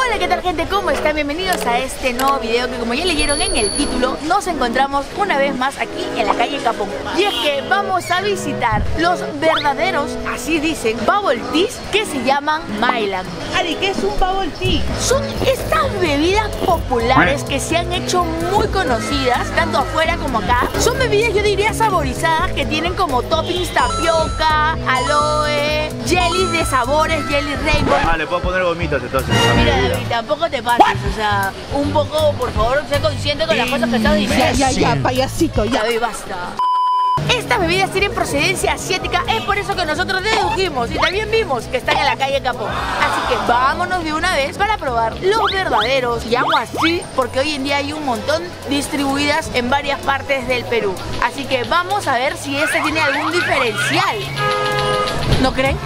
Hola, ¿qué tal, gente? ¿Cómo están? Bienvenidos a este nuevo video que, como ya leyeron en el título, nos encontramos una vez más aquí en la calle Capón. Y es que vamos a visitar los verdaderos, así dicen, bubble teas que se llaman Mylan. Ari, ¿qué es un bubble tea? Son estas bebidas populares que se han hecho muy conocidas, tanto afuera como acá. Son bebidas, yo diría, saborizadas, que tienen como toppings tapioca, aloe, jellies de sabores, jelly rainbow. Ah, le puedo poner gomitas entonces. Mira, David, tampoco te pases, o sea, un poco, por favor, sé consciente con las cosas que estás diciendo. Ya, payasito, ya. David, basta. Estas bebidas tienen procedencia asiática, es por eso que nosotros dedujimos y también vimos que están en la calle Capón. Así que vámonos de una vez para probar los verdaderos Yaguasí, porque hoy en día hay un montón distribuidas en varias partes del Perú. Así que vamos a ver si este tiene algún diferencial. ¿No creen?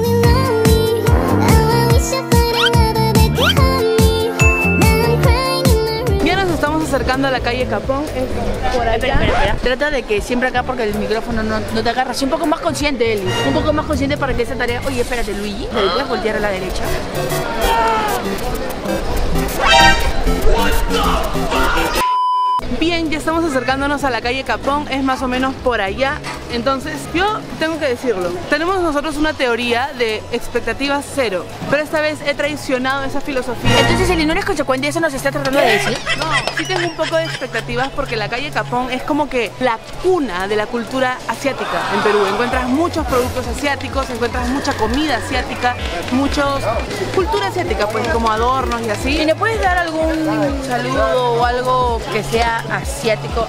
Acercando a la calle Capón, es por allá. Espera. Trata de que siempre acá, porque el micrófono no te agarra. Así un poco más consciente, Eli. Un poco más consciente para que esa tarea... Oye, espérate, Luigi. ¿Le puedes voltear a la derecha? Bien, ya estamos acercándonos a la calle Capón, es más o menos por allá. Entonces, yo tengo que decirlo, tenemos nosotros una teoría de expectativas cero, pero esta vez he traicionado esa filosofía. Entonces, Eli, ¿no eres consecuente? ¿Eso nos está tratando de decir? No, sí tengo un poco de expectativas porque la calle Capón es como que la cuna de la cultura asiática en Perú. Encuentras muchos productos asiáticos, encuentras mucha comida asiática, cultura asiática, pues como adornos y así. ¿Y me puedes dar algún saludo o algo que sea asiático?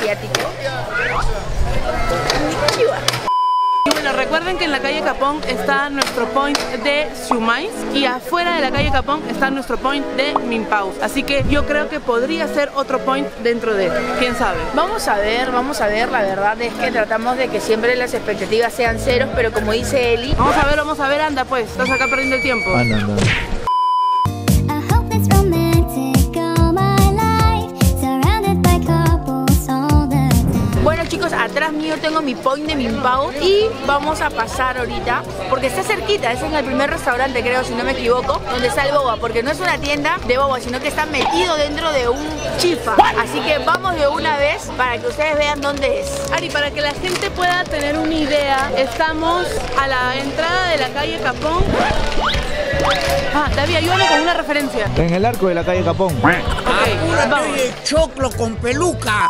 Y bueno, recuerden que en la calle Capón está nuestro point de Siumais y afuera de la calle Capón está nuestro point de Minpao. Así que yo creo que podría ser otro point dentro de él, quién sabe. Vamos a ver, la verdad es que tratamos de que siempre las expectativas sean ceros, pero como dice Eli... Vamos a ver, anda pues, estás acá perdiendo el tiempo. Anda. Bueno, chicos, atrás mío tengo mi point de Minpao y vamos a pasar ahorita, porque está cerquita, ese es el primer restaurante, creo, si no me equivoco, donde está el boba, porque no es una tienda de boba, sino que está metido dentro de un chifa. Así que vamos de una vez para que ustedes vean dónde es. Ari, para que la gente pueda tener una idea, estamos a la entrada de la calle Capón. David, ayúdame con una referencia. En el arco de la calle Capón. Ok, vamos. Choclo con peluca.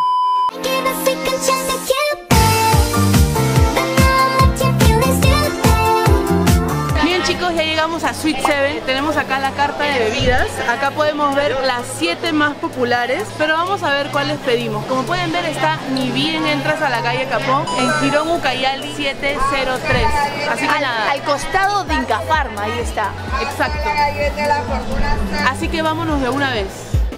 Bien, chicos, ya llegamos a Sweet 7. Tenemos acá la carta de bebidas. Acá podemos ver las 7 más populares, pero vamos a ver cuáles pedimos. Como pueden ver, está ni bien entras a la calle Capón, en Girón Ucayali 703. Así que nada, Al costado de Inca Pharma, ahí está. exacto. Así que vámonos de una vez.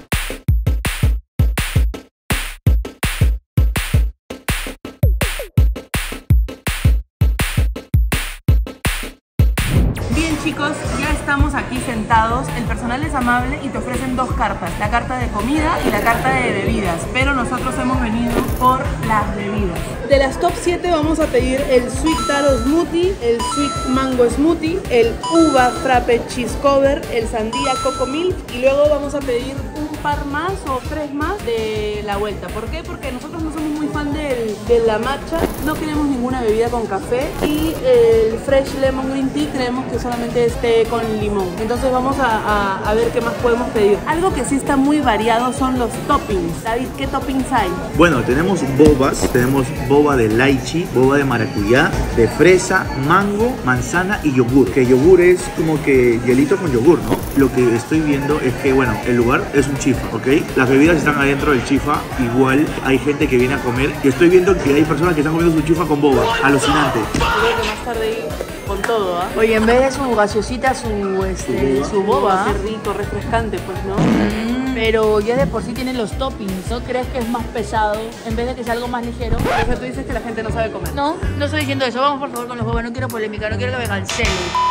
Chicos, ya estamos aquí sentados, el personal es amable y te ofrecen 2 cartas, la carta de comida y la carta de bebidas, pero nosotros hemos venido por las bebidas. De las top 7 vamos a pedir el Sweet Taro Smoothie, el Sweet Mango Smoothie, el Uva Frappe Cheese Cover, el Sandía Coco Milk y luego vamos a pedir un par más o 3 más de la vuelta. ¿Por qué? Porque nosotros no somos muy fan de la matcha, no queremos ninguna bebida con café y el Fresh Lemon Green Tea creemos que solamente esté con limón. Entonces vamos a ver qué más podemos pedir. Algo que sí está muy variado son los toppings. David, ¿qué toppings hay? Bueno, tenemos bobas, tenemos boba de lychee, boba de maracuyá, de fresa, mango, manzana y yogur. Que yogur es como que hielito con yogur, ¿no? Lo que estoy viendo es que, bueno, el lugar es un chifa, ¿ok? Las bebidas están adentro del chifa, igual hay gente que viene a comer y estoy viendo que hay personas que están comiendo su chifa con boba. Alucinante. Creo que más tarde con todo, ¿ah? Oye, en vez de su gaseosita, su boba. Qué rico, refrescante, pues, ¿no? Pero ya de por sí tienen los toppings, ¿no crees que es más pesado en vez de que sea algo más ligero? O sea, tú dices que la gente no sabe comer. No estoy diciendo eso. Vamos por favor con los bobas, no quiero polémica, no quiero que me cancelen.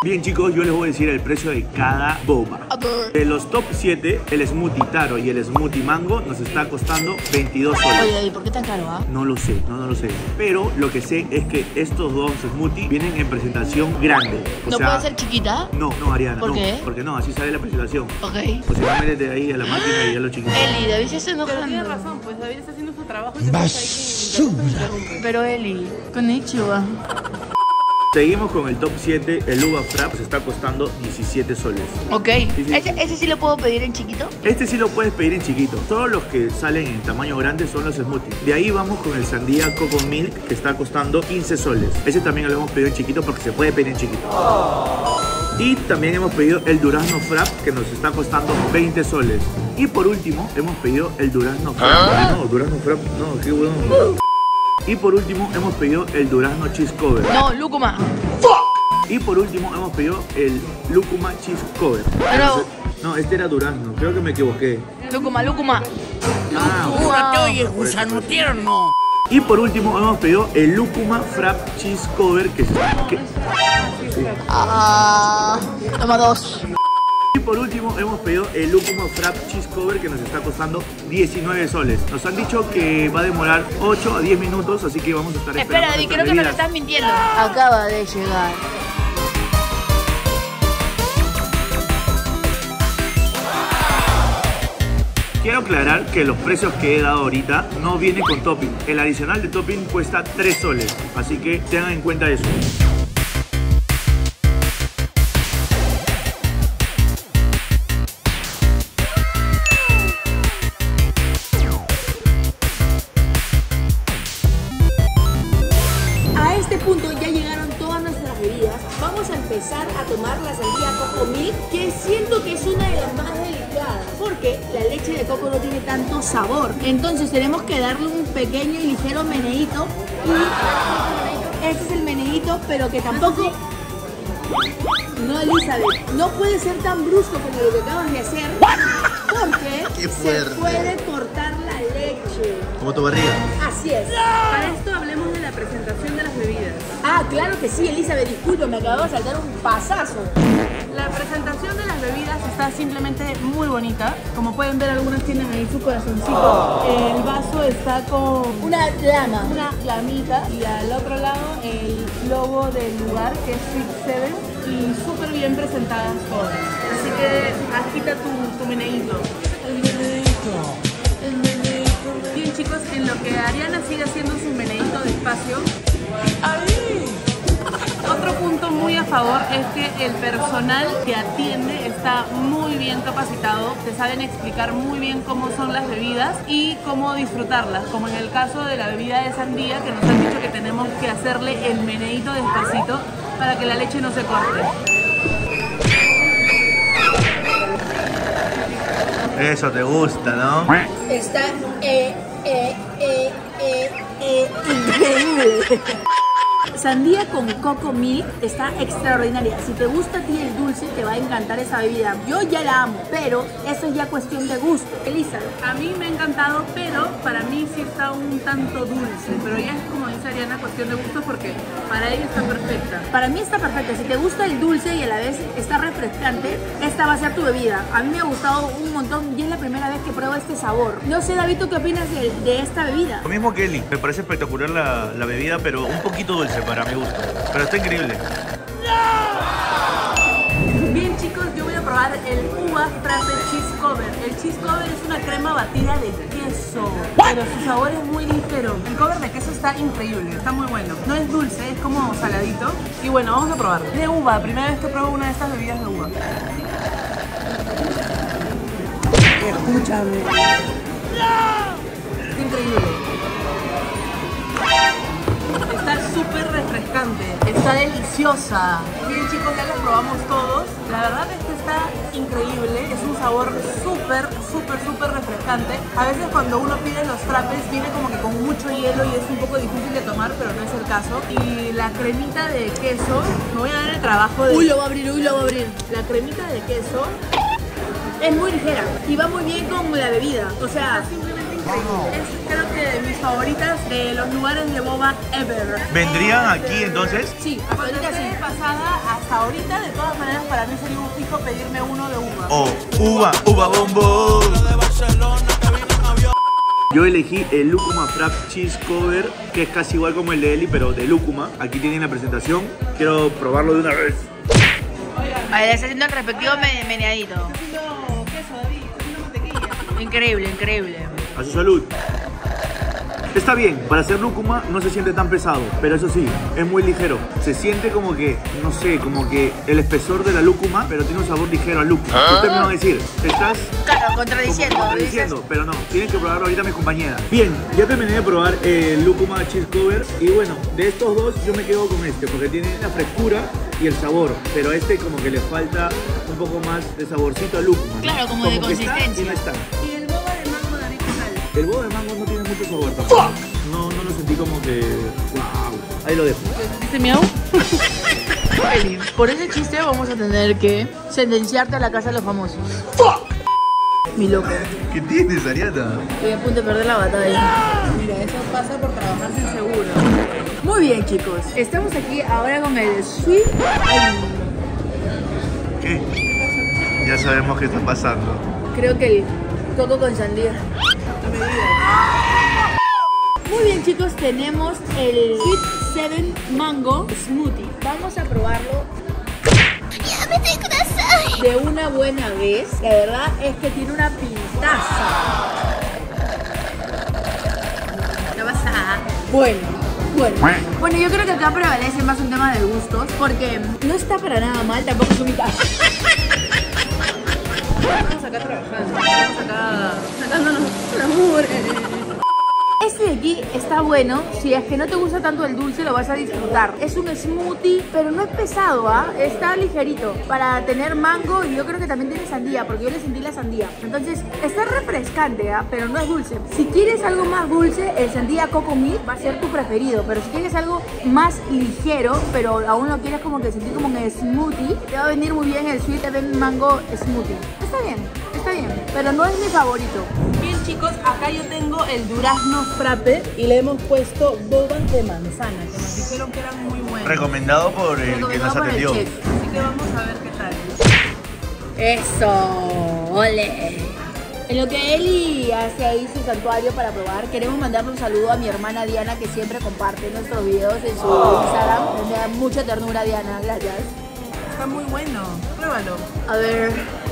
Bien chicos, yo les voy a decir el precio de cada boba. De los top 7, el smoothie taro y el smoothie mango nos está costando 22 soles. Oye, ¿y por qué tan caro, ah? No lo sé, no lo sé. Pero lo que sé es que estos dos smoothies vienen en presentación grande. ¿No puede ser chiquita? No, Ariana. ¿Por no, qué? Porque no, así sale la presentación. Ok. O si no, métete ahí a la máquina y ya lo chiquito. Eli, David se está Pero enojando. tienes razón, pues David está haciendo su trabajo y te estás ahí que interrumpe. Pero Eli, konnichiwa. Seguimos con el top 7, el uva frap se está costando 17 soles. Ok. Sí. ¿Ese sí lo puedo pedir en chiquito? Este sí lo puedes pedir en chiquito. Todos los que salen en tamaño grande son los smoothies. De ahí vamos con el sandía coco milk que está costando 15 soles. Ese también lo hemos pedido en chiquito porque se puede pedir en chiquito. Y también hemos pedido el durazno frap que nos está costando 20 soles. Y por último hemos pedido el durazno frap. No, durazno frap, no, qué bueno. Y por último hemos pedido el durazno cheese cover. No, lúcuma. Y por último hemos pedido el lúcuma cheese cover. Pero- No, este era durazno, creo que me equivoqué. Lúcuma. Locura, te oye, gusano tierno. Y por último hemos pedido el lúcuma frap cheese cover Toma 2. Y por último hemos pedido el lúcuma frap cheese cover que nos está costando 19 soles. Nos han dicho que va a demorar 8 a 10 minutos, así que vamos a estar esperando. Espera, David, creo que me lo estás mintiendo. Acaba de llegar. Quiero aclarar que los precios que he dado ahorita no vienen con topping. El adicional de topping cuesta 3 soles, así que tengan en cuenta eso. A este punto ya llegaron todas nuestras bebidas. Vamos a empezar a tomar la sandía coco milk, que siento que es una de las más delicadas, porque la leche de coco no tiene tanto sabor. Entonces tenemos que darle un pequeño y ligero meneíto. Y este es el meneíto, pero que tampoco... No, Elizabeth, no puede ser tan brusco como lo que acabas de hacer, porque Qué se fuerte. puede cortar la leche. Como tu barriga. Así es. Para esto hablemos de la presentación de las bebidas. Ah, claro que sí, Elizabeth, disculpa, me acabo de saltar un pasazo. La presentación de las bebidas está simplemente muy bonita. Como pueden ver, algunas tienen ahí su corazoncito. El vaso está con Una llama. una lamita y al otro lado el logo del lugar que es Sweet Seven y súper bien presentadas todas. Así que agita tu meneíto. Bien chicos, en lo que Ariana sigue haciendo su meneíto despacio. Otro punto muy a favor es que el personal que atiende está muy bien capacitado, te saben explicar muy bien cómo son las bebidas y cómo disfrutarlas, como en el caso de la bebida de sandía, que nos han dicho que tenemos que hacerle el meneíto despacito para que la leche no se corte. Eso te gusta, ¿no? Está increíble. Sandía con coco milk está extraordinaria. Si te gusta a ti el dulce, te va a encantar esa bebida. Yo ya la amo, pero eso es ya cuestión de gusto. Elizabeth. A mí me ha encantado, pero para mí sí está un tanto dulce, pero ya es como dice Ariana, cuestión de gusto porque para ella está perfecta. Para mí está perfecta. Si te gusta el dulce y a la vez está refrescante, esta va a ser tu bebida. A mí me ha gustado un montón y es la primera vez que pruebo este sabor. No sé, David, ¿tú qué opinas de esta bebida? Lo mismo que Eli, me parece espectacular la bebida, pero un poquito dulce para mi gusto. Pero está increíble. Bien chicos, yo voy a probar el uva frappe cheese cover. El cheese cover es una crema batida de queso, pero su sabor es muy ligero. El cover de queso está increíble, está muy bueno. No es dulce, es como saladito. Y bueno, vamos a probarlo. De uva, primera vez que pruebo una de estas bebidas de uva. Escúchame. Es increíble. Está súper refrescante, está deliciosa. Bien chicos, ya los probamos todos. La verdad es que está increíble, es un sabor súper refrescante. A veces cuando uno pide los frappes viene como que con mucho hielo y es un poco difícil de tomar, pero no es el caso. Y la cremita de queso, me voy a dar el trabajo de... Uy, lo va a abrir, uy, lo va a abrir. La cremita de queso Es muy ligera y va muy bien con la bebida. O sea, está simplemente Es creo que de mis favoritas de los lugares de boba ever. ¿Vendrían aquí entonces? Sí, hasta ahorita sí. Pasada, hasta ahorita, de todas maneras, para mí sería un fijo pedirme uno de uva. Oh, uva bombón. Yo elegí el Lúcuma Frap Cheese Cover, que es casi igual como el de Eli, pero de Lúcuma. Aquí tienen la presentación. Quiero probarlo de una vez. A ver, está haciendo el respectivo meneadito. Está haciendo queso, David. Está haciendo mantequilla. Increíble, increíble. A su salud. Está bien, para hacer lúcuma no se siente tan pesado, pero eso sí, es muy ligero. Se siente como que, no sé, como que el espesor de la lúcuma, pero tiene un sabor ligero a lúcuma. Ustedes me van a decir, estás Claro, contradiciendo. contradiciendo, pero no, tienen que probarlo ahorita mis compañeras. Bien, ya terminé de probar el lúcuma cheese cover y bueno, de estos dos yo me quedo con este porque tiene la frescura y el sabor, pero a este como que le falta un poco más de saborcito a lúcuma, ¿no? Claro, como de que está consistencia. y no está. Y el boba de mango, David, ¿qué tal? El boba de mango no tiene mucho sabor tampoco. No lo sentí como que... ¡Wow! Ahí lo dejo. ¿Dice miau? Eli, por ese chiste vamos a tener que sentenciarte a la casa de los famosos. Mi loco. ¿Qué tienes, Ariana? Estoy a punto de perder la batalla. Mira, eso pasa por trabajar sin seguro. Muy bien, chicos. Estamos aquí ahora con el Sweet Onion. ¿Qué? Ya sabemos qué está pasando. Creo que el coco con sandía. Muy bien, chicos, tenemos el Sweet 7 Mango Smoothie. Vamos a probarlo de una buena vez. La verdad es que tiene una pintaza. ¿Qué pasa? Bueno, yo creo que acá prevalece más un tema de gustos, porque no está para nada mal, tampoco es un mitazo. Estamos acá trabajando. Estamos acá sacándonos el amor. Este de aquí está bueno, si es que no te gusta tanto el dulce lo vas a disfrutar. Es un smoothie, pero no es pesado, ¿ah? Está ligerito para tener mango y yo creo que también tiene sandía, porque yo le sentí la sandía. Entonces está refrescante, ¿ah? Pero no es dulce. Si quieres algo más dulce, el sandía Coco Milk va a ser tu preferido, pero si quieres algo más ligero, pero aún lo quieres como que sentir como en smoothie, te va a venir muy bien el Sweet Event Mango Smoothie. Está bien, pero no es mi favorito. Bien, chicos, acá yo tengo el durazno frappe y le hemos puesto bobas de manzana, que nos dijeron que eran muy buenos. Recomendado por el que nos Recomendado por el atendió. chef. Así que vamos a ver qué tal. Eso, ole. En lo que Eli hace ahí su santuario para probar, queremos mandarle un saludo a mi hermana Diana, que siempre comparte nuestros videos en su Instagram. Me da mucha ternura, Diana, gracias. Está muy bueno, pruébalo. A ver.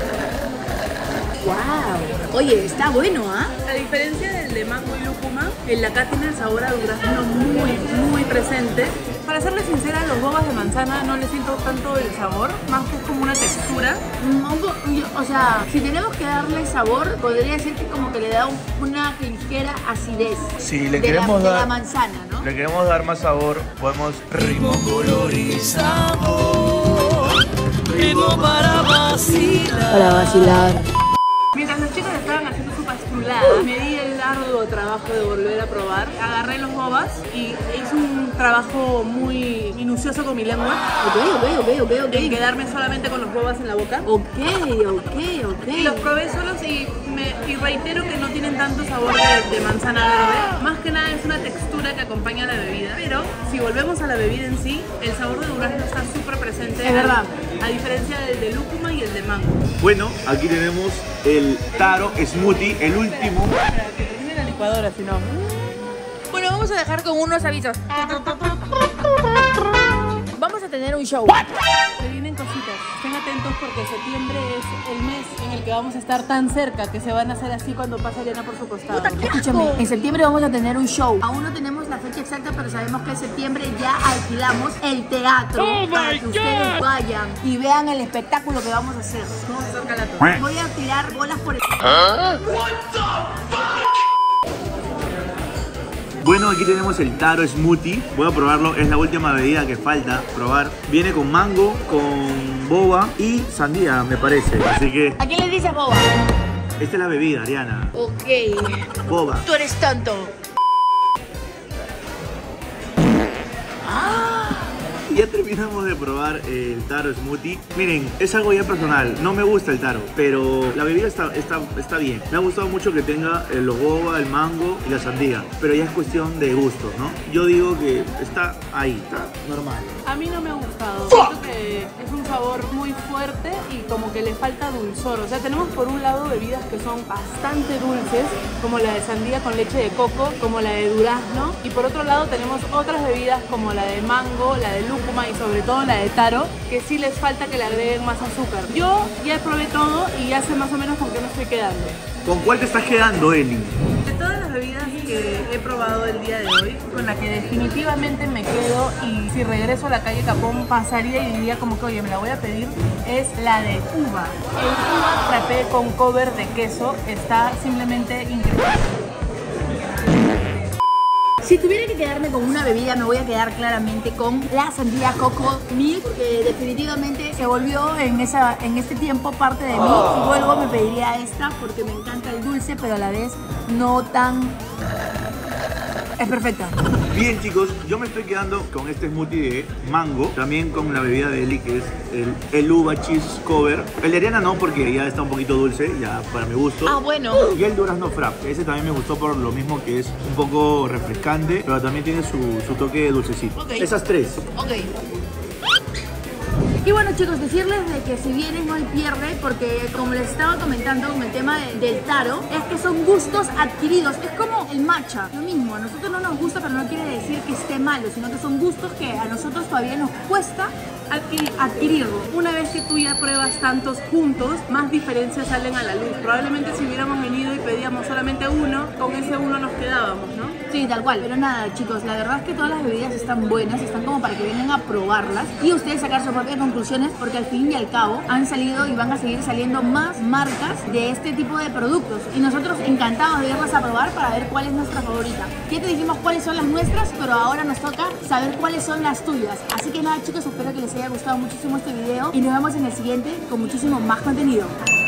Wow. Oye, está bueno, ¿ah? A diferencia del de mango y lúcuma, el de acá tiene el sabor a durazno muy presente. Para serle sincera, los bobas de manzana no le siento tanto el sabor, más que es como una textura. O sea, si tenemos que darle sabor, podría decir que como que le da una ligera acidez. Si le de queremos la dar, manzana, ¿no? le queremos dar más sabor, podemos ritmo, color y sabor. Ritmo para vacilar. Para vacilar. Mientras los chicos estaban haciendo su pastrulada, me di el arduo trabajo de volver a probar. Agarré los bobas y hice un trabajo muy minucioso con mi lengua. Ok. En quedarme solamente con los bobas en la boca. Ok. Y los probé solos y reitero que no tienen tanto sabor de manzana verde. Más que nada es una textura que acompaña a la bebida. Pero si volvemos a la bebida en sí, el sabor de durazno está súper presente. Es verdad. A diferencia del de lúcuma y el de mango. Bueno, aquí tenemos el Taro Smoothie, el último. Espera, que termine la licuadora, si no. Bueno, vamos a dejar con unos avisos. Vamos a tener un show. Se vienen cositas, estén atentos porque septiembre es el mes en el que vamos a estar tan cerca que se van a hacer así cuando pase Ariana por su costado. Escúchame, en septiembre vamos a tener un show. Aún no tenemos la fecha exacta, pero sabemos que en septiembre ya alquilamos el teatro para que ustedes vayan y vean el espectáculo que vamos a hacer. Vamos a hacer calato. Voy a tirar bolas por el... Bueno, aquí tenemos el Taro Smoothie. Voy a probarlo, es la última bebida que falta probar. Viene con mango, con boba y sandía, me parece. Así que ¿A quién le dices boba? esta es la bebida, Ariana. Ok. Boba. Tú eres tonto. Ya terminamos de probar el taro smoothie. Miren, es algo ya personal. No me gusta el taro, pero la bebida está bien. Me ha gustado mucho que tenga el boba, el mango y la sandía. Pero ya es cuestión de gusto, ¿no? Yo digo que está ahí, está normal. A mí no me ha gustado. Siento que es un sabor muy fuerte y como que le falta dulzor. O sea, tenemos por un lado bebidas que son bastante dulces, como la de sandía con leche de coco, como la de durazno. Y por otro lado tenemos otras bebidas como la de mango, la de lúcuma y sobre todo la de taro, que sí les falta que le agreguen más azúcar. Yo ya probé todo y ya sé más o menos con qué me estoy quedando. ¿Con cuál te estás quedando, Eli? De todas las bebidas que he probado el día de hoy, con la que definitivamente me quedo y si regreso a la calle Capón pasaría y diría como que oye, me la voy a pedir, es la de uva. El uva frappé con cover de queso está simplemente increíble. Si tuviera que quedarme con una bebida, me voy a quedar claramente con la sandía Coco Milk, que definitivamente se volvió en este tiempo parte de mí. Si vuelvo me pediría esta porque me encanta el dulce, pero a la vez no tan... Es perfecta. Bien, chicos, yo me estoy quedando con este smoothie de mango, también con la bebida de Eli, que es el uva cheese cover. El de arena no, porque ya está un poquito dulce, ya para mi gusto. Ah, bueno. Y el durazno frappe, ese también me gustó por lo mismo que es un poco refrescante, pero también tiene su toque dulcecito. Ok. Esas tres. Ok. Y bueno, chicos, decirles de que si vienen hoy pierde, porque como les estaba comentando con el tema del taro, es que son gustos adquiridos. Es como el matcha, lo mismo. A nosotros no nos gusta, pero no quiere decir que esté malo, sino que son gustos que a nosotros todavía nos cuesta adquirirlo. Una vez que tú ya pruebas tantos juntos, más diferencias salen a la luz. Probablemente si hubiéramos venido y pedíamos solamente uno, con ese uno nos quedábamos, ¿no? Sí, tal cual. Pero nada, chicos, la verdad es que todas las bebidas están buenas, están como para que vengan a probarlas y ustedes sacar sus propias conclusiones, porque al fin y al cabo han salido y van a seguir saliendo más marcas de este tipo de productos. Y nosotros encantados de irlas a probar para ver cuál es nuestra favorita. Ya te dijimos cuáles son las nuestras, pero ahora nos toca saber cuáles son las tuyas. Así que nada, chicos, espero que les haya gustado muchísimo este video y nos vemos en el siguiente con muchísimo más contenido.